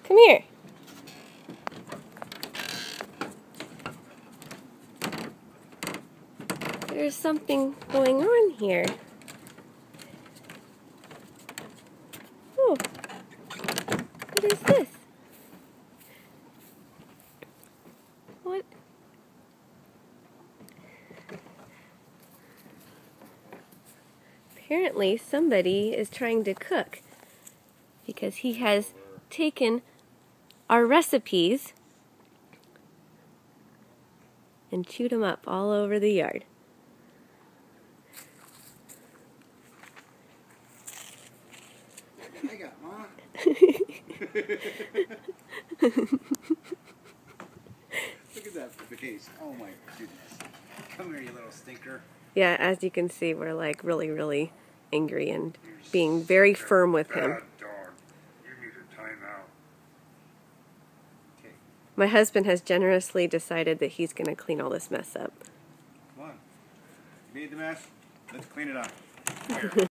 Come here. There's something going on here. Oh, what is this? What? Apparently somebody is trying to cook because he has taken our recipes and chewed them up all over the yard. I got Ma. Look at that face. Oh my goodness. Come here, you little stinker. Yeah, as you can see, we're like really angry and being very firm with him. Bad dog. You need a timeout. Okay. My husband has generously decided that he's going to clean all this mess up. Come on. You made the mess. Let's clean it up. Here.